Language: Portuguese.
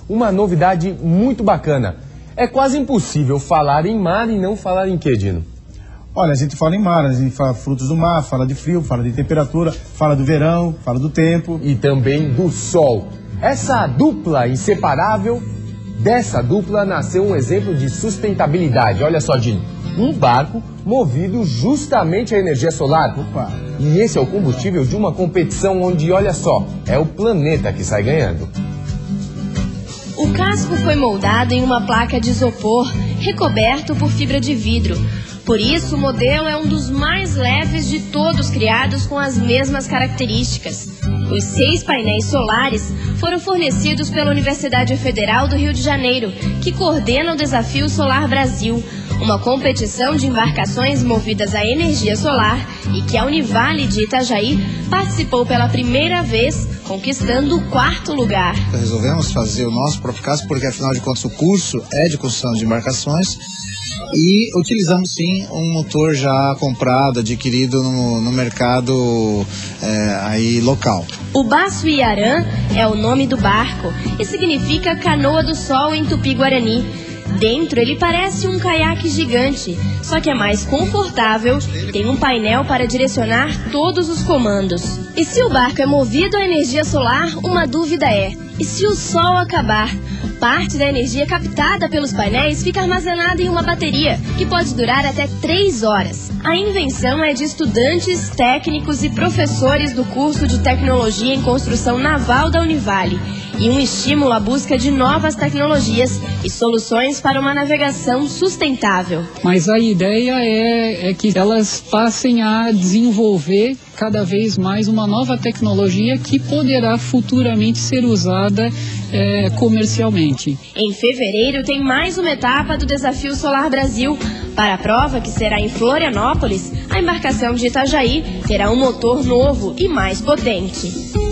uma novidade muito bacana. É quase impossível falar em mar e não falar em quê, Dino? Olha, a gente fala em mar, a gente fala frutos do mar, fala de frio, fala de temperatura, fala do verão, fala do tempo. E também do sol. Essa dupla inseparável, dessa dupla nasceu um exemplo de sustentabilidade. Olha só, Dino, um barco movido justamente à energia solar. Opa. E esse é o combustível de uma competição onde, olha só, é o planeta que sai ganhando. O casco foi moldado em uma placa de isopor, recoberto por fibra de vidro. Por isso, o modelo é um dos mais leves de todos criados com as mesmas características. Os 6 painéis solares foram fornecidos pela Universidade Federal do Rio de Janeiro, que coordena o Desafio Solar Brasil, uma competição de embarcações movidas à energia solar e que a Univale de Itajaí participou pela primeira vez, conquistando o 4º lugar. Resolvemos fazer o nosso próprio casco porque, afinal de contas, o curso é de construção de embarcações. E utilizamos sim um motor já comprado, adquirido no mercado aí local. O Baço-Iarã é o nome do barco e significa canoa do sol em Tupi-Guarani. Dentro ele parece um caiaque gigante, só que é mais confortável e tem um painel para direcionar todos os comandos. E se o barco é movido à energia solar, uma dúvida é: e se o sol acabar? Parte da energia captada pelos painéis fica armazenada em uma bateria, que pode durar até 3 horas. A invenção é de estudantes, técnicos e professores do curso de Tecnologia em Construção Naval da Univale, e um estímulo à busca de novas tecnologias e soluções para uma navegação sustentável. Mas a ideia é que elas passem a desenvolver cada vez mais uma nova tecnologia que poderá futuramente ser usada comercialmente. Em fevereiro tem mais uma etapa do Desafio Solar Brasil. Para a prova, que será em Florianópolis, a embarcação de Itajaí terá um motor novo e mais potente.